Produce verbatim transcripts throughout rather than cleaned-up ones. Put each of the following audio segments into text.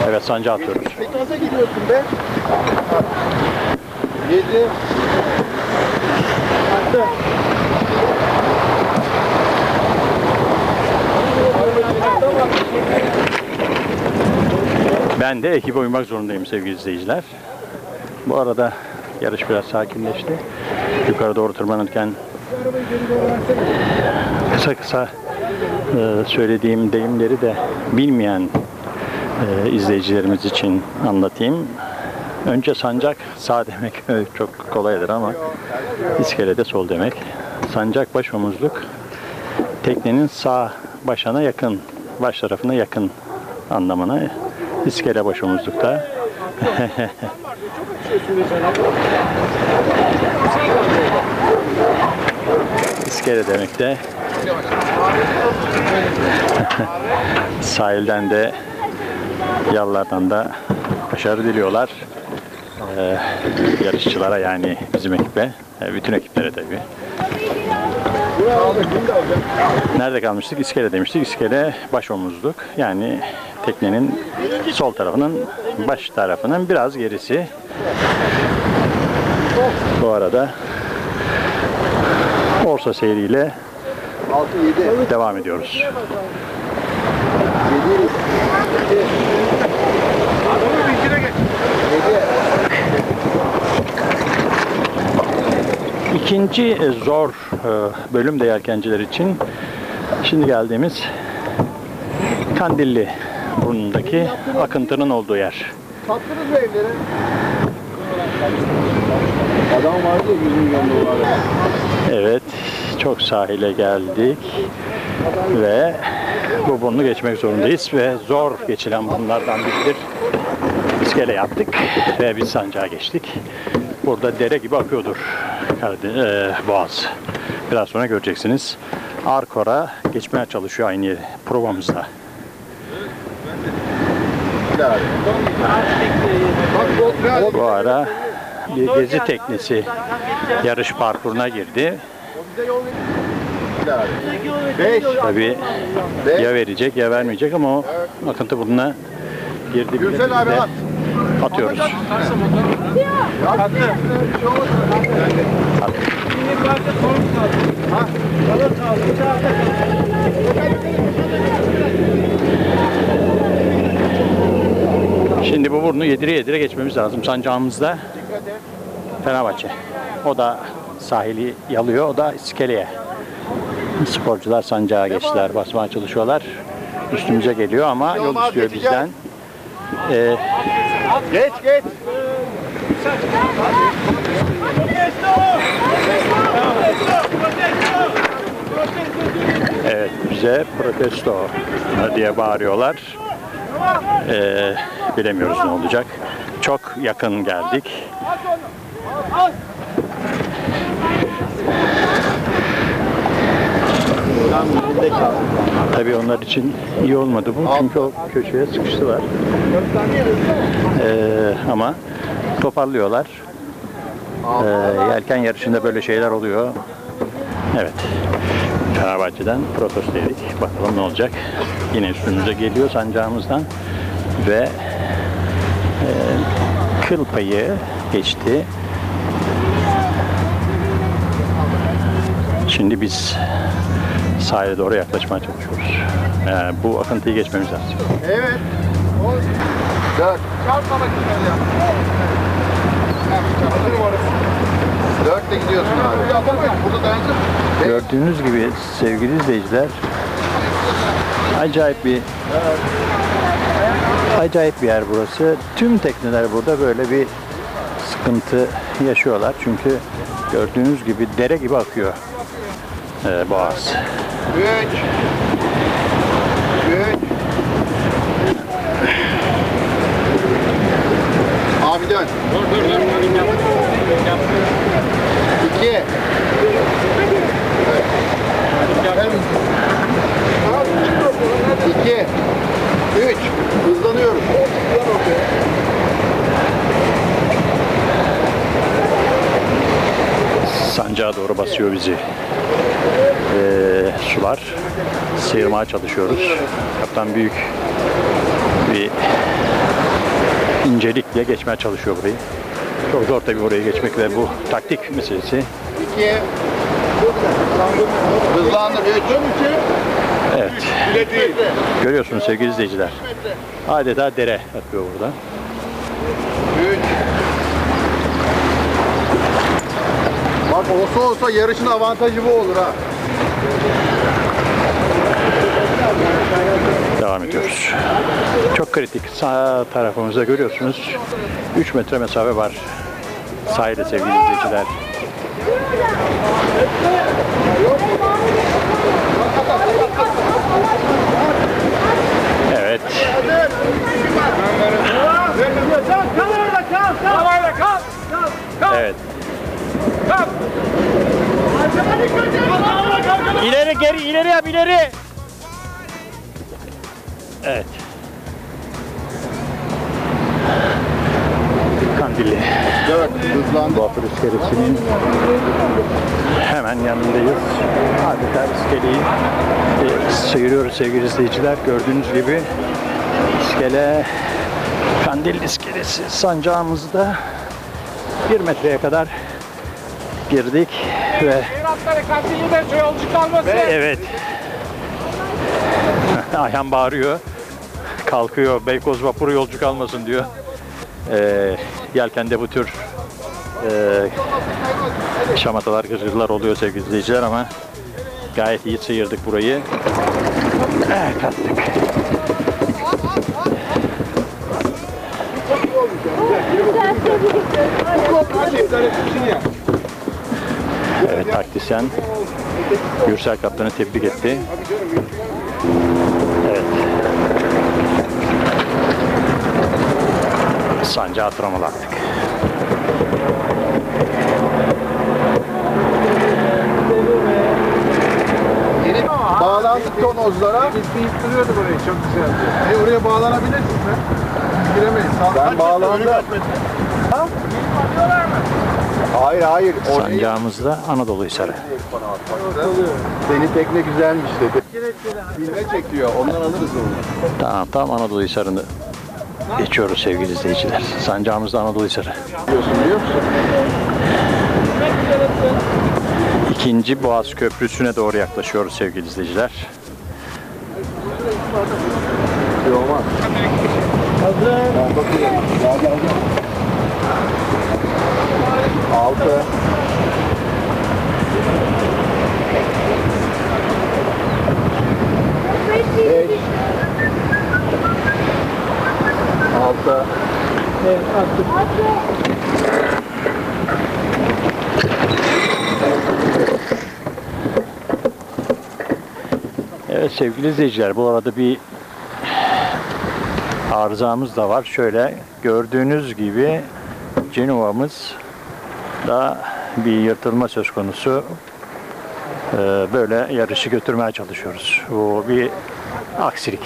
Evet, sancağı atıyoruz. sekize gidiyorsun be. yedi. Attı. Ben de ekibe uymak zorundayım sevgili izleyiciler. Bu arada yarış biraz sakinleşti. Yukarı doğru tırmanırken kısa kısa e, söylediğim deyimleri de bilmeyen e, izleyicilerimiz için anlatayım. Önce sancak sağ demek çok kolaydır ama iskelede sol demek. Sancak baş omuzluk, teknenin sağ başına yakın, baş tarafına yakın anlamına. İskele baş omuzlukta. İskele demek de sahilden de yallardan da başarı diliyorlar. Ee, yarışçılara, yani bizim ekibe, bütün ekiplere tabii. Nerede kalmıştık? İskele demiştik. İskele baş omuzluk. Yani teknenin sol tarafının, baş tarafının biraz gerisi. Bu arada Orsa seyriyle devam ediyoruz. İkinci zor bölüm de yelkenciler için şimdi geldiğimiz Kandilli burnundaki akıntının olduğu yer. Sattınız mı evleri? Adam vardı ya yüz milyon dolar. Evet, çok sahile geldik ve bu burnu geçmek zorundayız ve zor geçilen bunlardan biridir. İskele yaptık ve biz sancağa geçtik. Burada dere gibi akıyordur e, Boğaz. Biraz sonra göreceksiniz. Arkor'a geçmeye çalışıyor aynı provamızda. Bu ara bir gezi teknesi yarış parkuruna girdi. Tabii ya verecek ya vermeyecek ama o akıntı burnuna girdi. Gürsel abi at. Atıyoruz. Şimdi bu burnu yedire yedire geçmemiz lazım. Sancağımızda Fenerbahçe. O da sahili yalıyor, o da iskeleye. Sporcular sancağa geçtiler, basmaya çalışıyorlar. Üstümüze geliyor ama yol istiyor bizden. Ee, Geç geç. evet, bize protesto diye bağırıyorlar. Ee, bilemiyoruz ne olacak. Çok yakın geldik. Tabii onlar için iyi olmadı bu, çünkü o köşeye sıkıştılar. Ee, ama toparlıyorlar. Ee, yelken yarışında böyle şeyler oluyor. Evet. Fenerbahçe'den protesto yedik. Bakalım ne olacak. Yine üstümüze geliyor sancağımızdan ve e, kıl payı geçti. Şimdi biz sahile doğru yaklaşmaya çalışıyoruz. Yani bu akıntıyı geçmemiz lazım. Evet. Dört. Çarpma bakayım ya. Dörtle gidiyorsun abi. Burada dayansın. Gördüğünüz gibi sevgili izleyiciler, acayip bir acayip bir yer burası. Tüm tekneler burada böyle bir sıkıntı yaşıyorlar. Çünkü gördüğünüz gibi dere gibi akıyor ee, Boğaz. Üç. Üç. Abi dön. Dur dur dur. İki. İki. Üç. Hızlanıyoruz. Sancağa doğru basıyor bizi. Ee, sular. Sıyırmaya çalışıyoruz. Kaptan büyük bir incelikle geçmeye çalışıyor burayı. Çok zor tabii burayı geçmek ve bu taktik meselesi. iki. Hızlandır. üç. Evet. Görüyorsunuz sevgili izleyiciler. Adeta dere yapıyor burada. üç. Bak olsa olsa yarışın avantajı bu olur ha. Devam ediyoruz. Çok kritik. Sağ tarafımızda görüyorsunuz. üç metre mesafe var. Sahilde sevgili izleyiciler. Evet. Evet. İleri geri ileri yap ileri. Evet. Kandilli. dört. Hızlandır. Vapur iskelesinin hemen yanındayız. Adeta iskeleyi e, sıyırıyoruz sevgili izleyiciler. Gördüğünüz gibi iskele, Kandilli iskelesi sancağımızda bir metreye kadar girdik ve ve evet. Ayhan bağırıyor. Kalkıyor. Beykoz vapuru yolcu kalmasın diyor. Ee, yelkende bu tür e, şamatalar, gırgırlar oluyor sevgili izleyiciler ama gayet iyi sıyırdık burayı. Eh, kattık. Evet, taktisyen Gürsel Kaptan'ı tebrik etti. Evet. Sancağı tırmalattık. Bağlandık tonozlara. Duruyordu burayı çok güzel. E oraya bağlanabilirsin sen. Giremeyiz. Ben bağlandım. Ha? Hayır hayır. Sancağımızda Anadolu Hisarı. Senin tekne güzelmiş dedi. Filme çekiyor. Ondan alırız onu. Tamam, tam Anadolu Hisarı'nı geçiyoruz sevgili izleyiciler. Sancağımızda Anadolu Hisarı. Biliyorsun biliyor musun? İkinci Boğaz Köprüsü'ne doğru yaklaşıyoruz sevgili izleyiciler. Bir olmaz. Hazır. Ben bakıyorum. Gel gel gel. Altı. Beş. Altı. Evet, attık. Evet sevgili izleyiciler, bu arada bir arızamız da var. Şöyle gördüğünüz gibi Cenova'mız da bir yırtılma söz konusu. Ee, böyle yarışı götürmeye çalışıyoruz. Bu bir aksilik.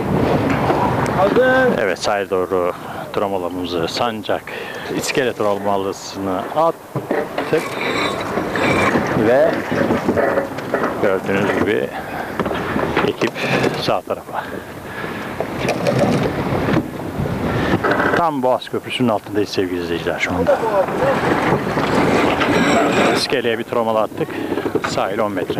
Hazır. Evet, sahil doğru trombolamızı, sancak, iskele trombolasını attık ve gördüğünüz gibi ekip sağ tarafa. Tam Boğaz Köprüsü'nün altındayız sevgili izleyiciler şu anda. İskeleye bir tromala attık. Sahil on metre.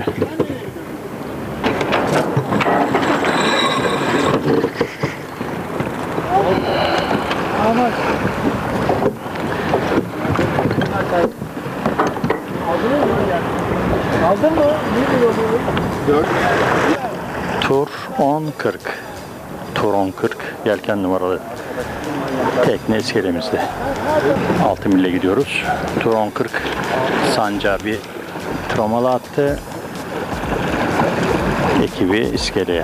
Ama aldın mı? Aldın mı? Ne diyor bu? Dört. Tur on kırk. Tur on kırk yelken numaralı tekne iskelemizde. altı mille gidiyoruz. Tur on kırk sancağı bir tromala attı. Ekibi iskeleye.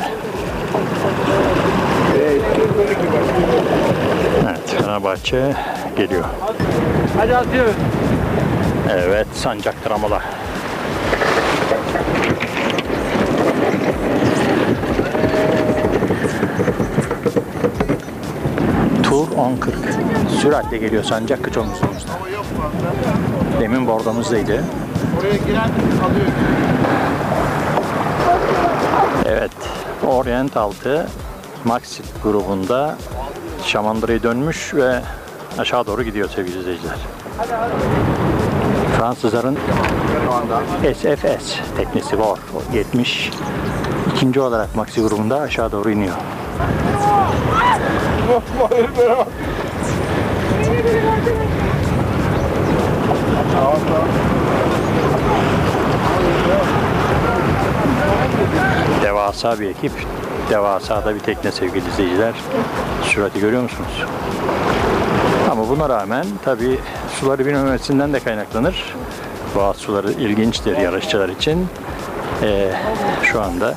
Evet, Fenerbahçe geliyor. Hadi atıyoruz. Evet, sancak tromala. Tur on kırk. Süratle geliyor sancak kıç omuzumuzda. Demin bordamızdaydı. Oraya giren alıyor. Evet, Orient altı Maxit grubunda şamandırayı dönmüş ve aşağı doğru gidiyor sevgili izleyiciler. Fransızların S F S teknesi var. yetmiş ikinci olarak Maxi grubunda aşağı doğru iniyor. Devasa bir ekip, devasa da bir tekne sevgili izleyiciler. Sürati görüyor musunuz? Ama buna rağmen tabii suları bilmemesinden de kaynaklanır. Boğaz suları ilginçtir yarışçılar için. Ee, şu anda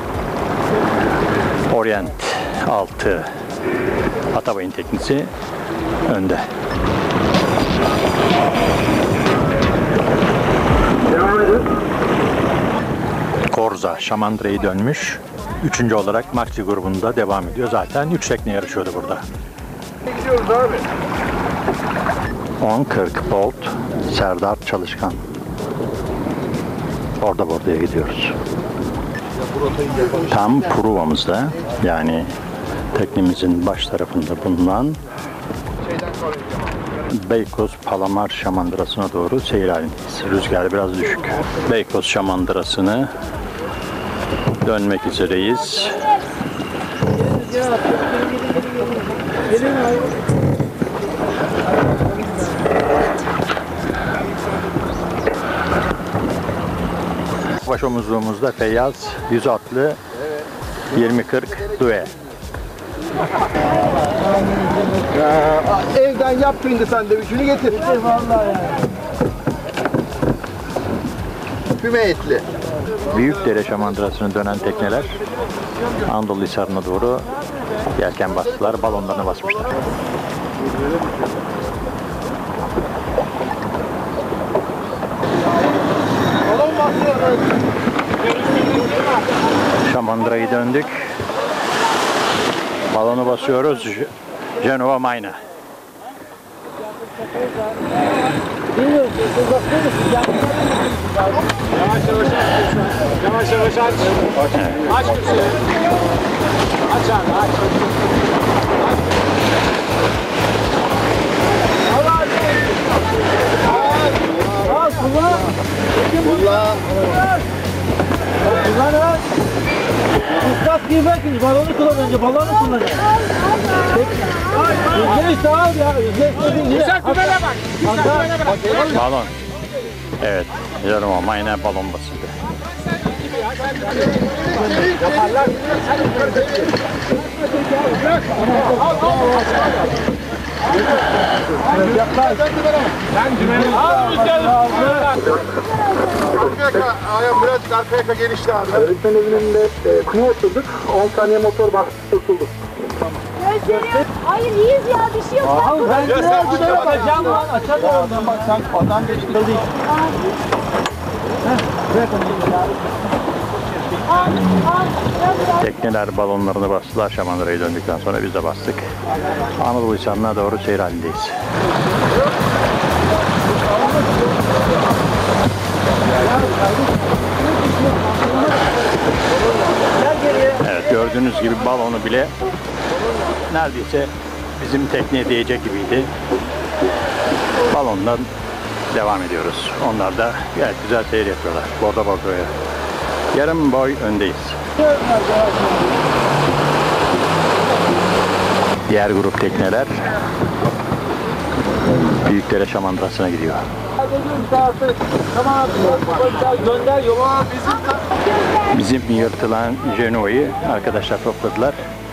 Orient altı Atabay'ın teknesi önde. Korza şamandırayı dönmüş. Üçüncü olarak Maxi grubunda devam ediyor. Zaten üç tekne yarışıyordu burada. Gidiyoruz abi. on kırk Bolt Serdar Çalışkan. Orada Bordo'ya gidiyoruz. Tam Pruva'mızda, yani teknemizin baş tarafında bulunan Beykoz Palamar Şamandırası'na doğru seyir halindeyiz. Rüzgar biraz düşük. Beykoz Şamandırası'nı dönmek üzereyiz. Baş omuzluğumuzda Feyyaz yüz atlı yirmi kırk Due. Ya, evden yap şimdi sandviçini getir. Vallahi ya. Füme etli. Büyükdere Şamandırası'nı dönen tekneler Anadolu Hisarı'na doğru yelken bastılar, balonlarını basmışlar. Şamandıra'yı döndük. Balonu basıyoruz. Genova Mayna. Bilmiyorum. Yavaş yavaş aç. Yavaş yavaş aç. Aç kimseyi. Aç abi aç. Al kullan. Kullan. Kullan al. Islat gibi belki balonu kullan önce balonu kullanacak. Yüzde üstü al ya. Yüzde üstü. Güzel kumene bak. Güzel kumene bak. Balon. Evet. Genova Mayna balon basıldı. Yaparlar. Sen dümeni al rüzgarı. Ayağım biraz arkaya genişti abi. Öğretmen evinin de e, kuma oturduk. on saniye motor bak tutuldu. Gözleri. Hayır iyiyiz ya bir şey yok. Al ben Ya ne sen oldu aşağı da bak. yapacağım lan açamıyorum. Sen bak sen adam geçti. Al al. Biraz Tekneler balonlarını bastılar. Şamandıra'yı döndükten sonra biz de bastık. Anadolu Hisarı'na doğru seyir halindeyiz. Evet, gördüğünüz gibi balonu bile neredeyse bizim tekneye değecek gibiydi. Balondan devam ediyoruz. Onlar da gayet güzel seyir yapıyorlar. Bordo Bordo'ya. Yarım boy öndeyiz. Diğer grup tekneler Büyükdere Şamandırası'na gidiyor. Tamam gönder yola bizim Bizim yırtılan Genova'yı arkadaşlar topladılar.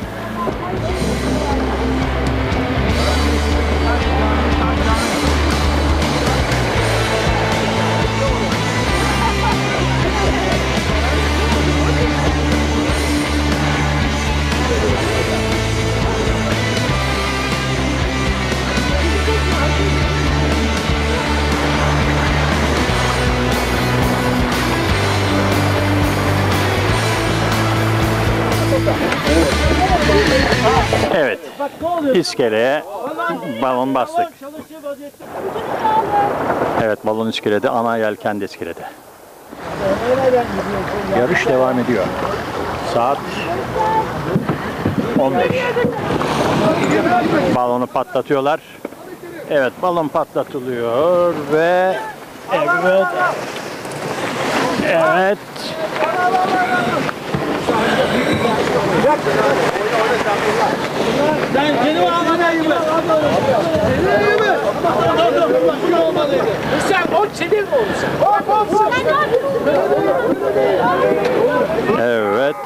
Evet, bak ne oluyor? iskeleye balon bastık. Çalışıyor vaziyette. Evet, balon iskelede, ana yelken de iskelede. Nereden gidiyorsun? Yarış devam ediyor. Saat on beş. Balonu patlatıyorlar. Evet, balon patlatılıyor ve evet. Evet. Sen kendimi almadın gibi. Sen o çelir mi olmuşsun? Evet.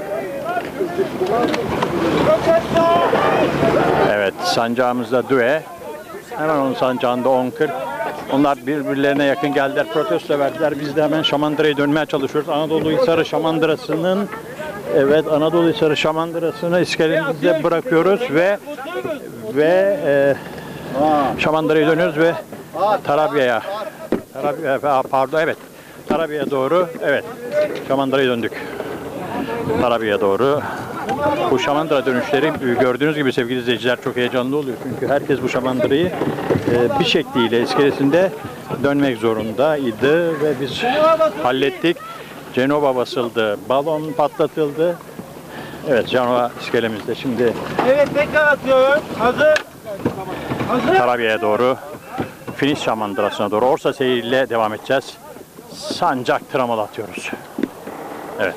Evet, sancağımızda düve. Hemen onun sancağında on kırk. Onlar birbirlerine yakın geldiler, protesto verdiler. Biz de hemen Şamandıra'ya dönmeye çalışıyoruz. Anadolu Hisarı Şamandırası'nın evet Anadolu Hisarı Şamandırası'nı iskelemizde bırakıyoruz ve ve e, Şamandıra'ya dönüyoruz ve Tarabya'ya Tarabya, pardon evet Tarabya'ya doğru evet Şamandıra'ya döndük. Tarabya'ya doğru. Bu Şamandıra dönüşleri gördüğünüz gibi sevgili izleyiciler çok heyecanlı oluyor. Çünkü herkes bu Şamandıra'yı e, bir şekliyle iskelesinde dönmek zorundaydı ve biz hallettik. Cenova basıldı, balon patlatıldı. Evet, Cenova iskelemizde şimdi. Evet, tekrar atıyorum. Hazır. Hazır. Tarabya'ya doğru, Finish Şamandırası'na doğru Orsa seyriyle devam edeceğiz. Sancak tıramalı atıyoruz. Evet.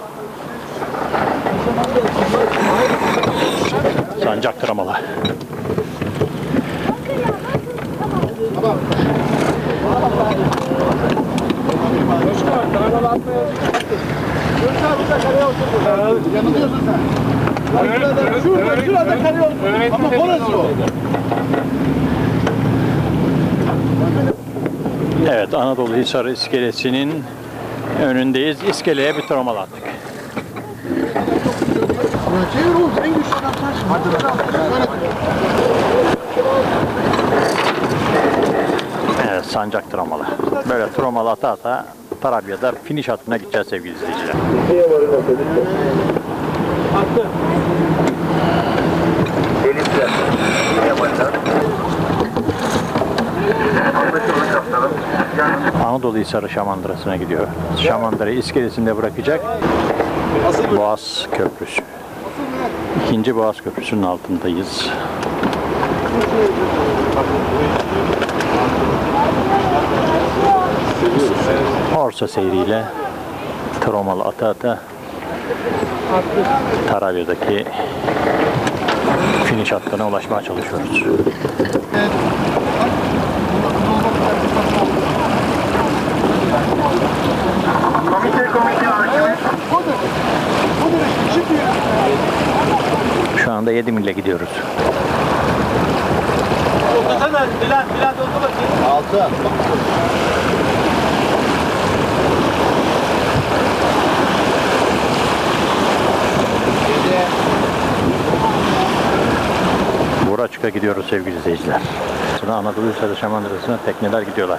Sancak tıramalı. Yanılıyorsun sen. Şurada, şurada kalıyorsun. Ama orası o. Evet, Anadolu Hisarı iskelesinin önündeyiz. İskeleye bir tıramalı attık. Çevir oğlum, en güçlü adam sensin. Evet, sancak tıramalı. Böyle tıramalı ata ata Tarabya'da finish hattına gideceğiz sevgili izleyiciler. Attı. Anadolu Hisarı Şamandırası'na gidiyor. Şamandıra'yı iskelesinde bırakacak. Boğaz Köprüsü. İkinci Boğaz Köprüsü'nün altındayız. Orsa seyriyle tıramalı ata ata Tarabya'daki finish hattına ulaşmaya çalışıyoruz. Şu anda yedi mille gidiyoruz. Otursana. Bilal, Bilal otur bakayım. Altı. Buraçık'a gidiyoruz sevgili izleyiciler. Sonra Anadolu Hisarı Şamandırası'na tekneler gidiyorlar.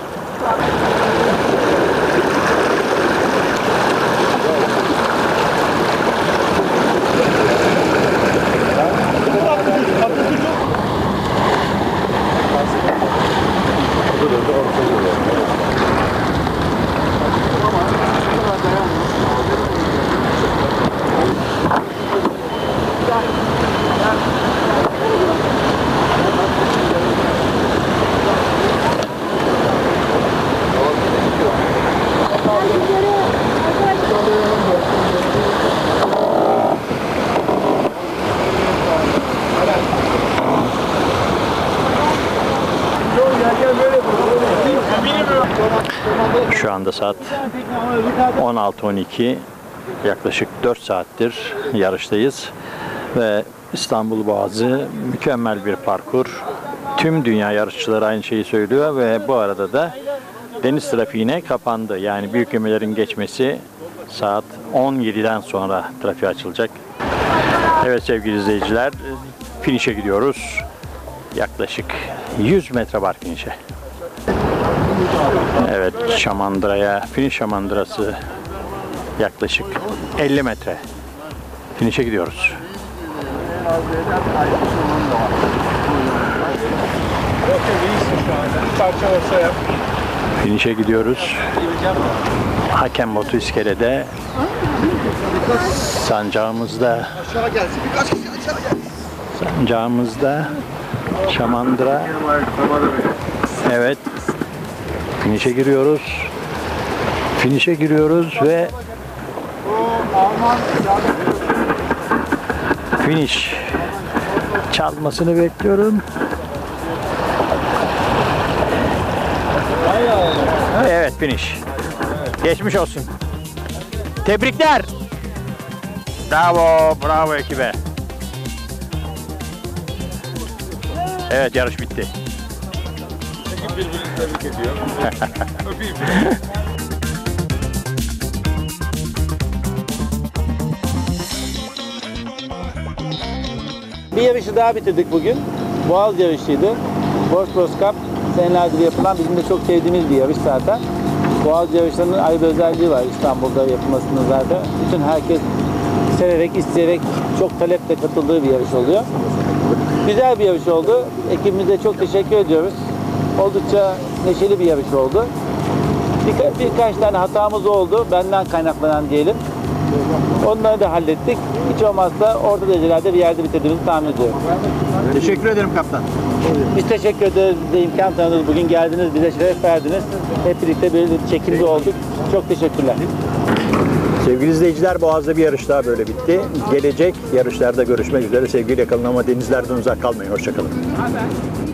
Şu anda saat on altı on iki, yaklaşık dört saattir yarıştayız ve İstanbul Boğazı mükemmel bir parkur. Tüm dünya yarışçıları aynı şeyi söylüyor ve bu arada da deniz trafiğine kapandı. Yani büyük gemilerin geçmesi saat on yediden sonra trafiğe açılacak. Evet sevgili izleyiciler, finish'e gidiyoruz. Yaklaşık yüz metre var finish'e. Evet, Şamandıra'ya, finish Şamandırası yaklaşık elli metre. Finish'e gidiyoruz. Finish'e gidiyoruz. Hakem botu iskelede. Sancağımızda. Aşağı gelsin, birkaç kişi aşağı gelsin. Sancağımızda Şamandıra. Evet. Finişe giriyoruz. Finişe giriyoruz ve finish. Çalmasını bekliyorum. Evet, finish. Geçmiş olsun. Tebrikler. Bravo, bravo ekibe. Evet, yarış bitti. Birbirini tebrik ediyor. Öpeyim. Bir yarışı daha bitirdik bugün. Boğaz yarışıydı. Bosporus Cup senelerdir yapılan, bizim de çok sevdiğimiz bir yarış zaten. Boğaz yarışlarının ayrı bir özelliği var İstanbul'da yapılmasının zaten. Bütün herkes severek, isteyerek, çok taleple katıldığı bir yarış oluyor. Güzel bir yarış oldu. Ekibimize çok teşekkür ediyoruz. Oldukça neşeli bir yarış oldu. Birka, birkaç tane hatamız oldu. Benden kaynaklanan diyelim. Onları da hallettik. Hiç olmazsa orta derecelerde bir yerde bitirdiğimizi tahmin ediyorum. Teşekkür ederim kaptan. Biz teşekkür ederiz. Bize imkan tanıdınız. Bugün geldiniz. Bize şeref verdiniz. Hep birlikte bir çekimde olduk. Çok teşekkürler. Sevgili izleyiciler, Boğaz'da bir yarış daha böyle bitti. Gelecek yarışlarda görüşmek üzere. Sevgiyle kalın ama denizlerden uzak kalmayın. Hoşça kalın.